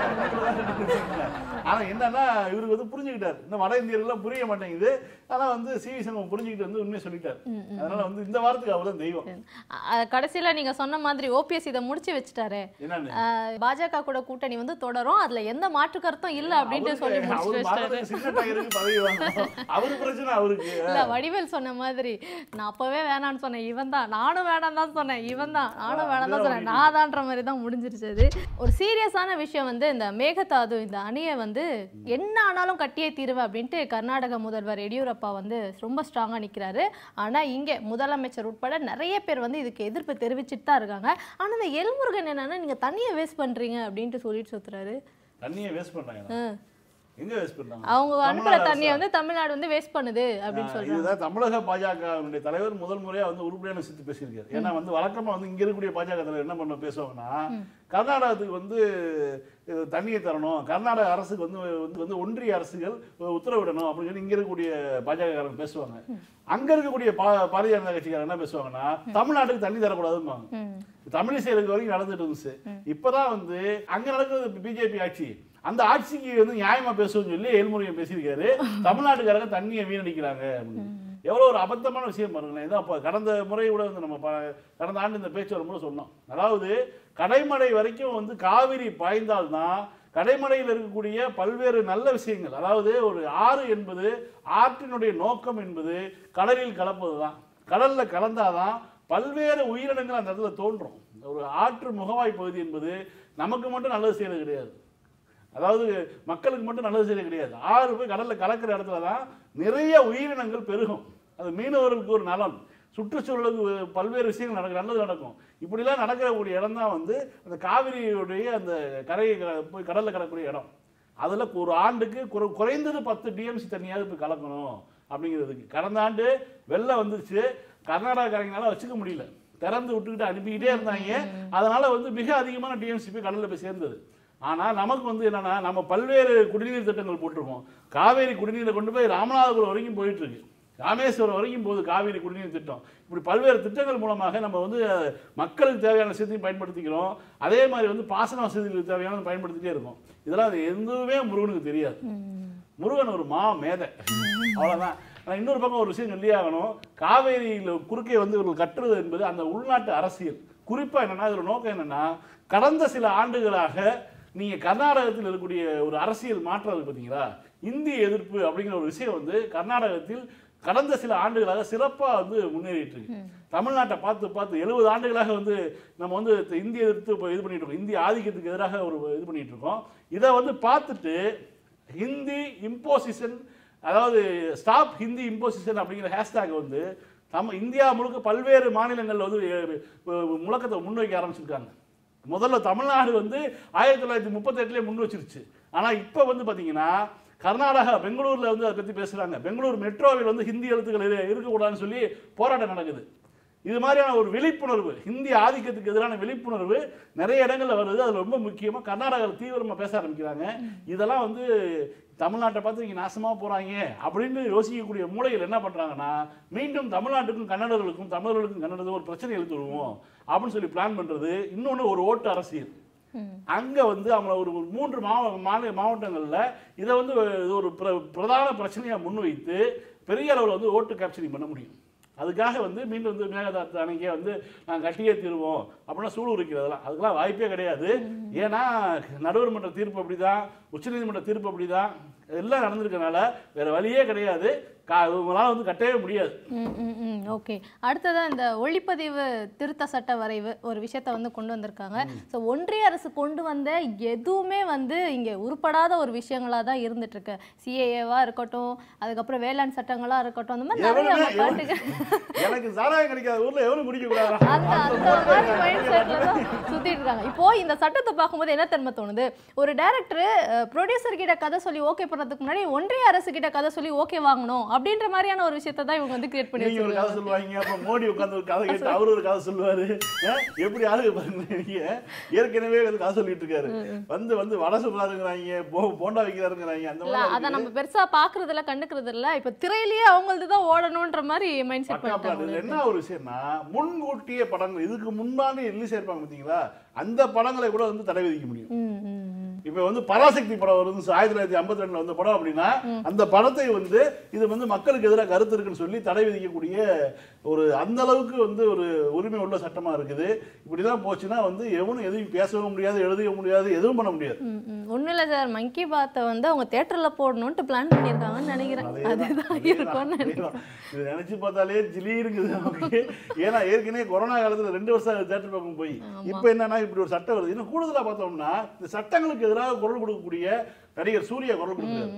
ஆனா என்னன்னா இவருக்கு வந்து புரிஞ்சுக்கிட்டாரு, இந்த வட இந்தியர்கள் புரிய மாட்டேங்குது. ஆனா வந்து சி வி சண்முகம் புரிஞ்சுக்கிட்டு வந்து உண்மையை சொல்லிட்டாரு. அதனால வந்து இந்த வாரத்துக்கு அவர் தான் தெய்வம். கடைசியில நீங்க சொன்ன மாதிரி ஓபிஎஸ் இதை முடிச்சு வச்சுட்டாரு. பாஜக கூட கூட்டணி வந்து தொடரும், அதுல எந்த மாற்று கருத்தும் இல்ல அப்படின்னு சொல்லி முடிச்சு வச்சிட்டாரு. அவரு பிரச்சனை அவருக்கு இல்ல. வடிவேல் சொன்ன மாதிரி, நான் அப்பவே வேணான்னு சொன்னேன், இவன் தான். நானும் வேணாம் தான் சொன்னேன், இவன் தான். நானும் வேணாம் தான் சொன்னேன், நான் தான்ற மாதிரி தான் முடிஞ்சிருச்சது. ஒரு சீரியஸான விஷயம் வந்து இந்த மேகதாது இந்த அணியை வந்து என்ன ஆனாலும் கட்டியே தீருவேன் அப்படின்ட்டு கர்நாடக முதல்வர் எடியூரப்பா வந்து ரொம்ப ஸ்ட்ராங்கா நிக்கிறாரு. ஆனா இங்க முதலமைச்சர் உட்பட நிறைய பேர் வந்து இதுக்கு எதிர்ப்பு தெரிவிச்சுட்டு தான் இருக்காங்க. ஆனா இந்த எல்முருகன் என்னன்னா, நீங்க தண்ணியை வேஸ்ட் பண்றீங்க அப்படின்ட்டு சொல்லிட்டு சுத்துறாரு. தண்ணியை வேஸ்ட் பண்றாங்க. எங்க வேஸ்ட் பண்றாங்க? அவங்க அனுப்புற தண்ணியை வந்து தமிழ்நாடு வந்து வேஸ்ட் பண்ணுது அப்படின்னு சொல்றாங்க. இதுதான் தமிழக பாஜகவினுடைய தலைவர் முதல் முறையா வந்து உருப்படியான விஷயத்தை பேசியிருக்காரு. ஏன்னா வந்து வழக்கமா வந்து இங்க இருக்கக்கூடிய பாஜக தலைவர் என்ன பண்ண பேசுவாங்கன்னா, கர்நாடகத்துக்கு வந்து தண்ணியை தரணும், கர்நாடக அரசுக்கு வந்து வந்து வந்து ஒன்றிய அரசுகள் உத்தரவிடணும் அப்படின்னு சொல்லி இங்க இருக்கக்கூடிய பாஜகக்காரங்க பேசுவாங்க. அங்க இருக்கக்கூடிய பாரதிய ஜனதா கட்சிக்காரங்க என்ன பேசுவாங்கன்னா, தமிழ்நாட்டுக்கு தண்ணி தரக்கூடாதுன்னு தமிழிசை வரைக்கும் நடந்துட்டு இருந்துச்சு. இப்பதான் வந்து அங்க நடக்கிறது பிஜேபி ஆட்சி, அந்த ஆட்சிக்கு வந்து நியாயமா பேசுவோம்னு சொல்லி எல்முருகன் பேசியிருக்காரு. தமிழ்நாட்டுக்காரங்க தண்ணியை வீணடிக்கிறாங்க அப்படின்னு. எவ்வளவு ஒரு அபத்தமான விஷயம் பாருங்களேன். இதான் அப்ப கடந்த முறை கூட வந்து நம்ம கடந்த ஆண்டு இந்த பேச்சு வரும்போது சொன்னோம். அதாவது கடைமடை வரைக்கும் வந்து காவிரி பாய்ந்தால்தான் கடைமடையில் இருக்கக்கூடிய பல்வேறு நல்ல விஷயங்கள், அதாவது ஒரு ஆறு என்பது ஆற்றினுடைய நோக்கம் என்பது கடலில் கலப்பதுதான். கடல்ல கலந்தாதான் பல்வேறு உயிரினங்கள் அந்த இடத்துல தோன்றும். ஒரு ஆற்று முகவாய் பகுதி என்பது நமக்கு மட்டும் நல்லது செய்யறது கிடையாது, அதாவது மக்களுக்கு மட்டும் நல்லது செய்யறது கிடையாது. ஆறு போய் கடல்ல கலக்கிற இடத்துல தான் நிறைய உயிரினங்கள் பெருகும். அது மீனவர்களுக்கு ஒரு நலன், சுற்றுச்சூழலுக்கு பல்வேறு விஷயங்கள் நடக்கும், நல்லது நடக்கும். இப்படிலாம் நடக்கக்கூடிய இடம் தான் வந்து அந்த காவிரியுடைய அந்த கரையை போய் கடல்ல கலக்கக்கூடிய இடம். அதில் ஒரு ஆண்டுக்கு குறை குறைந்தது பத்து டிஎம்சி தண்ணியாவது போய் கலக்கணும் அப்படிங்கிறதுக்கு. கடந்த ஆண்டு வெள்ளம் வந்துருச்சு, கர்நாடகாரங்களால வச்சுக்க முடியல, திறந்து விட்டுக்கிட்டு அனுப்பிக்கிட்டே இருந்தாங்க. அதனால வந்து மிக அதிகமான டிஎம்சி போய் கடலில் போய் சேர்ந்தது. ஆனால் நமக்கு வந்து என்னன்னா, நம்ம பல்வேறு குடிநீர் திட்டங்கள் போட்டிருக்கோம். காவேரி குடிநீரை கொண்டு போய் ராமநாதபுரம் வரைக்கும் போயிட்டு இருக்கு, ராமேஸ்வரம் வரைக்கும் போகுது காவிரி குடிநீர் திட்டம். இப்படி பல்வேறு திட்டங்கள் மூலமாக நம்ம வந்து மக்களுக்கு தேவையான வசதியும் பயன்படுத்திக்கிறோம். அதே மாதிரி வந்து பாசன வசதிகளுக்கு தேவையான பயன்படுத்திட்டே இருக்கோம். இதெல்லாம் எதுவுமே முருகனுக்கு தெரியாது. முருகன் ஒரு மா மேதை, அவ்வளோதான். ஆனால் இன்னொரு பக்கம் ஒரு விஷயம் சொல்லி ஆகணும். காவேரியில் குறுக்கே வந்து இவர்கள் கட்டுறது என்பது அந்த உள்நாட்டு அரசியல். குறிப்பாக என்னன்னா, இதோட நோக்கம் என்னன்னா, கடந்த சில ஆண்டுகளாக நீங்க கர்நாடகத்தில் இருக்கக்கூடிய ஒரு அரசியல் மாற்றம் பார்த்தீங்களா, இந்திய எதிர்ப்பு அப்படிங்கிற ஒரு விஷயம் வந்து கர்நாடகத்தில் கடந்த சில ஆண்டுகளாக சிறப்பாக வந்து முன்னேறிட்டு இருக்கு. தமிழ்நாட்டை பார்த்து பார்த்து எழுபது ஆண்டுகளாக வந்து நம்ம வந்து இந்திய எதிர்த்து இப்போ இது பண்ணிட்டு இருக்கோம், இந்திய ஆதிக்கத்துக்கு எதிராக ஒரு இது பண்ணிட்டு இருக்கோம். இதை வந்து பார்த்துட்டு ஹிந்தி இம்போசிஷன், அதாவது ஸ்டாப் ஹிந்தி இம்போசிஷன் அப்படிங்கிற ஹேஷ்டாக் வந்து நம்ம இந்தியா முழுக்க பல்வேறு மாநிலங்களில் வந்து முழக்கத்தை முன்வைக்க ஆரம்பிச்சிருக்காங்க. முதல்ல தமிழ்நாடு வந்து ஆயிரத்தி தொள்ளாயிரத்தி முப்பத்தி எட்டுலேயே முன் வச்சிருச்சு. ஆனால் இப்போ வந்து பார்த்தீங்கன்னா கர்நாடகா பெங்களூரில் வந்து அதை பற்றி பேசுகிறாங்க. பெங்களூர் மெட்ரோவில் வந்து ஹிந்தி எழுத்துக்கள் இருக்கக்கூடாதுன்னு சொல்லி போராட்டம் நடக்குது. இது மாதிரியான ஒரு விழிப்புணர்வு, ஹிந்தி ஆதிக்கத்துக்கு எதிரான விழிப்புணர்வு நிறைய இடங்களில் வருது. அதில் ரொம்ப முக்கியமாக கர்நாடகாவில் தீவிரமாக பேச ஆரம்பிக்கிறாங்க. இதெல்லாம் வந்து தமிழ்நாட்டை பார்த்து இங்கே நாசமாக போகிறாங்க அப்படின்னு யோசிக்கக்கூடிய மூலையில் என்ன பண்ணுறாங்கன்னா, மீண்டும் தமிழ்நாட்டுக்கும் கன்னடர்களுக்கும் தமிழர்களுக்கும் கன்னடத்துக்கும் ஒரு பிரச்சனை எழுத்து விடுவோம் அப்படின்னு சொல்லி பிளான் பண்ணுறது. இன்னொன்று ஒரு ஓட்டு அரசியல். அங்கே வந்து அவங்கள ஒரு மூன்று மாவ மாநில மாவட்டங்களில் இதை வந்து ஒரு பிரதான பிரச்சனையாக முன்வைத்து பெரிய அளவில் வந்து ஓட்டு கேப்சரிங் பண்ண முடியும். அதுக்காக வந்து மீண்டும் வந்து மேகதாத்து அணைக்கே வந்து நாங்கள் கட்டியே தீருவோம் அப்படின்னா சூடு உரிக்கிறதெல்லாம் அதுக்கெல்லாம் வாய்ப்பே கிடையாது. ஏன்னா நடுவர் மன்ற தீர்ப்பு அப்படி தான், உச்சநீதிமன்ற தீர்ப்பு அப்படி தான், எல்லாம் நடந்திருக்கனால வேற வழியே கிடையாது. உங்களால் வந்து கட்டவே முடியாது. ஓகே, அடுத்ததான் இந்த ஒளிப்பதிவு திருத்த சட்ட வரைவு ஒரு விஷயத்த வந்து கொண்டு வந்திருக்காங்க. ஸோ ஒன்றிய அரசு கொண்டு வந்த எதுவுமே வந்து இங்கே உருப்படாத ஒரு விஷயங்களாக தான் இருந்துட்டு இருக்கு. சிஏஏவா இருக்கட்டும், அதுக்கப்புறம் வேளாண் சட்டங்களா இருக்கட்டும், அந்த மாதிரி நிறைய பாட்டுக்கு எனக்கு சாராயம் கிடைக்காத ஊர்ல எவ்வளவு குடிக்க கூடாது அந்த அந்த மாதிரி மைண்ட் செட்ல தான் சுத்திட்டு இருக்காங்க. இப்போ இந்த சட்டத்தை பார்க்கும்போது என்ன தெரியுமா தோணுது, ஒரு டைரக்டர் ப்ரொடியூசர் கிட்ட கதை சொல்லி ஓகே பண்றதுக்கு முன்னாடி ஒன்றிய அரசு கிட்ட கதை சொல்லி ஓகே வாங்கணும் அப்படின்ற மாதிரியான ஒரு விஷயத்தை தான் இவங்க வந்து கிரியேட் பண்ணி வச்சிருக்காங்க. கதை சொல்லுவாங்க, அப்ப மோடி உட்கார்ந்து ஒரு கதை கேட்டு அவரு ஒரு கதை சொல்லுவாரு. எப்படி ஆளுங்க பாருங்க, ஏற்கனவே கதை சொல்லிட்டு இருக்காரு, வந்து வந்து வடை சொல்றாருங்கிறாங்க, போண்டா வைக்கிறாருங்கிறாங்க. அந்த மாதிரி அத நம்ம பெருசா பாக்குறது இல்ல, கண்டுக்கிறது இல்ல. இப்ப திரையிலேயே அவங்களது தான் ஓடணும்ன்ற மாதிரி மைண்ட் செட் பண்ணிட்டாங்க. என்ன ஒரு விஷயம்னா, முன்கூட்டிய படங்கள் இதுக்கு முன்னாடி ரிலீஸ் ஆயிருப்பாங்க பாத்தீங்களா, அந்த படங்களை கூட வந்து தடை விதிக்க முடியும். இப்ப வந்து பராசக்தி படம் வருது ஆயிரத்தி தொள்ளாயிரத்தி ஐம்பத்தி ரெண்டுல வந்த படம் அப்படின்னா, அந்த படத்தை வந்து இது வந்து மக்களுக்கு எதிராக கருத்து இருக்குன்னு சொல்லி தடை விதிக்கக்கூடிய ஒரு அந்த அளவுக்கு வந்து ஒரு உரிமை உள்ள சட்டமா இருக்குது. இப்படிதான் போச்சுன்னா வந்து எவனும் எதையும் பேசவும் முடியாது, எழுதவே முடியாது, எதுவும் பண்ண முடியாது. ஒன்றும் இல்லை சார், மங்கி பாத்தை வந்து அவங்க தியேட்டர்ல போடணும்ட்டு பிளான் பண்ணியிருக்காங்கன்னு நினைக்கிறேன். அதுதான் இருக்கும்னு நினைக்கிறேன். இது நினைச்சு பார்த்தாலே ஜிலி இருக்குது நமக்கு. ஏன்னா ஏற்கனவே கொரோனா காலத்துல ரெண்டு வருஷம் தியேட்டர் பக்கம் போய் இப்ப என்னன்னா இப்படி ஒரு சட்டம் வருது. இன்னும் கூடுதலா பார்த்தோம்னா இந்த சட்டங்களுக்கு எதிராக குரல் கொடுக்கக்கூடிய நடிகர் சூர்யா குரல் கொடுக்குறாரு.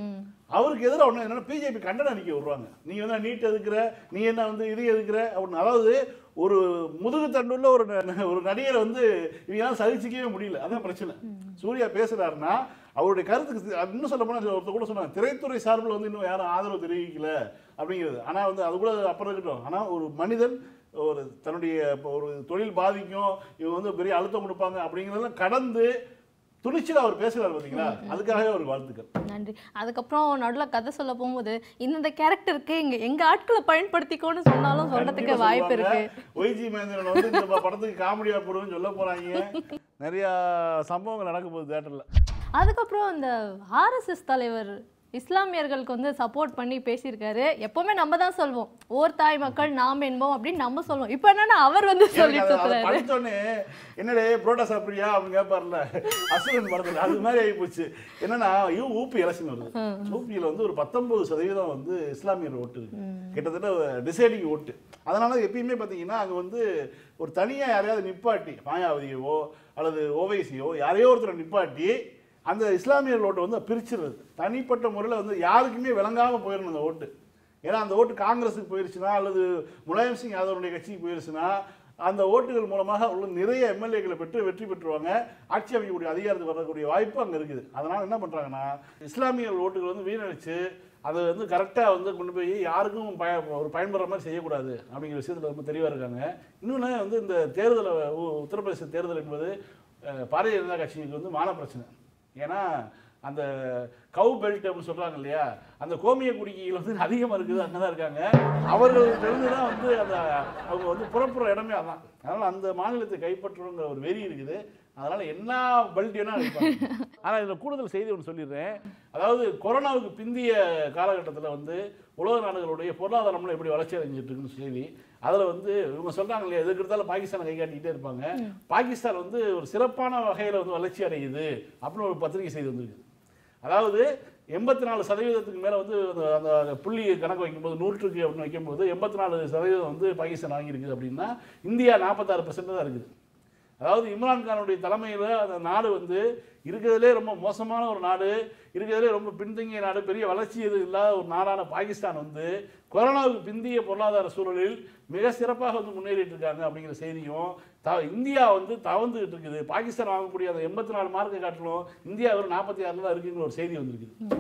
அவருக்கு எதிராக ஒன்று என்னன்னா பிஜேபி கண்டனம் அறிக்கை விடுறாங்க. நீ வந்து நீட் எதுக்குற, நீ என்ன வந்து இது எதுக்குற அப்படின்னு. அதாவது ஒரு முதுகு தண்டுள்ள ஒரு ஒரு நடிகரை வந்து இவங்களால சகிச்சிக்கவே முடியல. அதான் பிரச்சனை. சூர்யா பேசுறாருன்னா அவருடைய கருத்துக்கு இன்னும் சொல்ல போனால் ஒருத்தர் கூட சொன்னாங்க, திரைத்துறை சார்பில் வந்து இன்னும் யாரும் ஆதரவு தெரிவிக்கல அப்படிங்கிறது. ஆனால் வந்து அது கூட அப்புறம் இருக்கட்டும். ஆனால் ஒரு மனிதன் ஒரு தன்னுடைய ஒரு தொழில் பாதிக்கும், இவங்க வந்து பெரிய அழுத்தம் கொடுப்பாங்க அப்படிங்கிறதெல்லாம் கடந்து துணிச்சல் அவர் பேசுகிறார் பார்த்தீங்களா, அதுக்காகவே ஒரு வாழ்த்துக்கள். நன்றி. அதுக்கப்புறம் நடுவில் கதை சொல்ல போகும்போது இந்த கேரக்டருக்கு இங்க எங்க ஆட்களை பயன்படுத்திக்கோன்னு சொன்னாலும் சொல்றதுக்கு வாய்ப்பு இருக்கு. ஒய்ஜி மகேந்திரன் வந்து இந்த படத்துக்கு காமெடியா போடுவேன்னு சொல்ல போறாங்க. நிறைய சம்பவங்கள் நடக்க போகுது தியேட்டர்ல. அதுக்கப்புறம் இந்த ஆர்எஸ்எஸ் தலைவர் இஸ்லாமியர்களுக்கு வந்து சப்போர்ட் பண்ணி பேசியிருக்காரு. எப்பவுமே நம்ம தான் சொல்வோம் ஓர் தாய் மக்கள் நாம் என்போம் அப்படின்னு நம்ம சொல்லுவோம். இப்போ என்னன்னா அவர் வந்து சொல்லிட்டு படித்தோடனே என்னடே புரோட்டா சாப்பிட்றியா அப்படின்னு கேட்பார்ல அசுரன் படத்தில், அது மாதிரி ஆகி போச்சு. என்னன்னா யூ ஊபி எலெக்ஷன் வருது. ஊபியில் வந்து ஒரு பத்தொன்பது சதவீதம் வந்து இஸ்லாமியர் ஓட்டு இருக்கு, கிட்டத்தட்ட டிசைடிங் ஓட்டு. அதனால எப்பயுமே பார்த்தீங்கன்னா அங்கே வந்து ஒரு தனியாக யாரையாவது நிப்பாட்டி மாயாவதியவோ அல்லது ஓவைசியோ யாரையோ ஒருத்தர் நிப்பாட்டி அந்த இஸ்லாமியர் ஓட்டை வந்து பிரிச்சிருது. தனிப்பட்ட முறையில் வந்து யாருக்குமே விளங்காமல் போயிடணும் அந்த ஓட்டு. ஏன்னா அந்த ஓட்டு காங்கிரஸுக்கு போயிடுச்சுன்னா அல்லது முலாயம் சிங் யாதவனுடைய கட்சிக்கு போயிடுச்சுன்னா அந்த ஓட்டுகள் மூலமாக உள்ள நிறைய எம்எல்ஏக்களை பெற்று வெற்றி பெற்றுவாங்க. ஆட்சி அமைக்கக்கூடிய அதிகாரத்துக்கு வரக்கூடிய வாய்ப்பு அங்கே இருக்குது. அதனால் என்ன பண்ணுறாங்கன்னா இஸ்லாமியர் ஓட்டுகள் வந்து வீணடிச்சு அதை வந்து கரெக்டாக வந்து கொண்டு போய் யாருக்கும் பய ஒரு பயன்படுற மாதிரி செய்யக்கூடாது அப்படிங்கிற விஷயத்தில் ரொம்ப தெளிவாக இருக்காங்க. இன்னொன்று வந்து இந்த தேர்தலை உத்தரப்பிரதேச தேர்தல் என்பது பாரதிய ஜனதா கட்சிக்கு வந்து மான பிரச்சனை. ஏன்னா அந்த கவு பெல்ட் அப்படின்னு சொல்கிறாங்க இல்லையா, அந்த கோமிய குடிக்கைகள் வந்து அதிகமாக இருக்குது, அங்கே தான் இருக்காங்க. அவர்கள்ட்ட தான் வந்து அந்த அவங்க வந்து புறப்புற இடமே அதான். அதனால் அந்த மாநிலத்தை கைப்பற்றுங்கிற ஒரு வெறி இருக்குது. அதனால் என்ன பெல்ட் வேணால் இருப்பாங்க. ஆனால் இதில் கூடுதல் செய்தி ஒன்று சொல்லிடுறேன். அதாவது கொரோனாவுக்கு பிந்திய காலகட்டத்தில் வந்து உலக நாடுகளுடைய பொருளாதாரம்லாம் எப்படி வளர்ச்சி அடைஞ்சிட்டு இருக்குன்னு செய்தி. அதில் வந்து இவங்க சொல்கிறாங்க இல்லையா, எதுக்கு இருந்தாலும் பாகிஸ்தானை கை காட்டிக்கிட்டே இருப்பாங்க. பாகிஸ்தான் வந்து ஒரு சிறப்பான வகையில் வந்து வளர்ச்சி அடையுது அப்படின்னு ஒரு பத்திரிகை செய்தி வந்திருக்கு. அதாவது எண்பத்தி நாலு சதவீதத்துக்கு மேலே வந்து அந்த புள்ளி கணக்கு வைக்கும்போது நூற்றுக்கு அப்படின்னு வைக்கும்போது எண்பத்தி நாலு சதவீதம் வந்து பாகிஸ்தான் வாங்கியிருக்குது. அப்படின்னா இந்தியா நாற்பத்தாறு பர்சன்ட் தான் இருக்குது. அதாவது இம்ரான்கானுடைய தலைமையில் அந்த நாடு வந்து இருக்கிறதுலே ரொம்ப மோசமான ஒரு நாடு, இருக்கிறதுலே ரொம்ப பின்தங்கிய நாடு, பெரிய வளர்ச்சி எதுவும் இல்லாத ஒரு நாடான பாகிஸ்தான் வந்து கொரோனாவுக்கு பிந்திய பொருளாதார சூழலில் மிக சிறப்பாக வந்து முன்னேறிட்டு இருக்காங்க அப்படிங்கிற செய்தியும், த இந்தியா வந்து தவந்துகிட்டு இருக்குது. பாகிஸ்தான் வாங்கக்கூடிய அந்த எண்பத்தி நாலு மார்க்கை காட்டிலும் இந்தியா ஒரு நாற்பத்தி ஆறுல தான் இருக்குங்கிற ஒரு செய்தி வந்திருக்குது.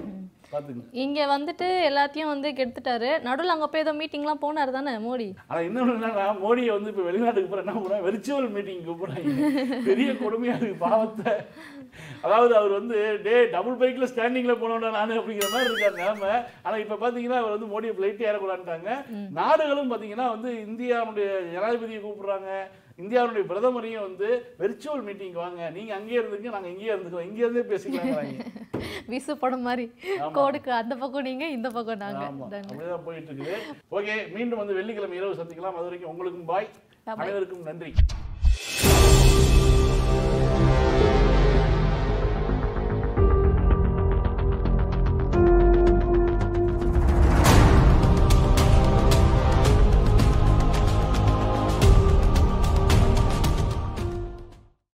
இங்க வந்துட்டு எல்லாத்தையும் வந்து கெடுத்துட்டாரு. நடுவில் அங்க போய் ஏதோ மீட்டிங்லாம் போனாரு தானே மோடி. ஆனா இன்னொன்று என்னன்னா, மோடியை வந்து இப்போ வெளிநாட்டுக்கு போற என்ன பண்ணுறாங்க, வெர்ச்சுவல் மீட்டிங் கூப்பிடுறாங்க. பெரிய கொடுமையா இருக்கு பாவத்தை. அதாவது அவர் வந்து டே டபுள் பைக்ல ஸ்டாண்டிங்ல போனோம்னா நானு அப்படிங்கிற மாதிரி இருக்காரு நிலைமை. ஆனா இப்ப பாத்தீங்கன்னா அவர் வந்து மோடியை பிளைட் ஏறக்கூடாதுட்டாங்க. நாடுகளும் பாத்தீங்கன்னா வந்து இந்தியாவுடைய ஜனாதிபதியை கூப்பிடுறாங்க, இந்தியாவுடைய பிரதமரையும் வந்து வெர்ச்சுவல் மீட்டிங் வாங்க, நீங்க அங்கேயே இருந்துங்க, நாங்க இங்கேயே இருந்துக்கிறோம், இங்கே இருந்தே பேசிக்கலாம். விசு படம் மாதிரி கோடுக்கு அந்த பக்கம் நீங்க இந்த பக்கம் நாங்க. அப்படிதான் போயிட்டு இருக்குது. ஓகே, மீண்டும் வந்து வெள்ளிக்கிழமை இரவு சந்திக்கலாம். அது வரைக்கும் உங்களுக்கும் பாய், அனைவருக்கும் நன்றி.